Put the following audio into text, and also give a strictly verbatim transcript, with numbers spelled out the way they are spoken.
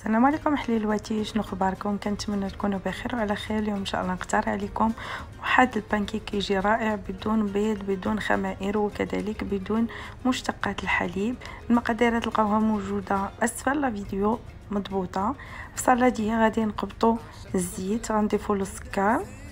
السلام عليكم حليلواتي، شنو اخباركم؟ كنتمنى تكونوا بخير وعلى خير. اليوم ان شاء الله نختار عليكم واحد البانكيك يجي رائع بدون بيض بدون خمائر وكذلك بدون مشتقات الحليب. المقادير تلقاوها موجوده اسفل الفيديو مضبوطه. في الصاله دي غادي نقبطوا الزيت، غنضيفوا له السكر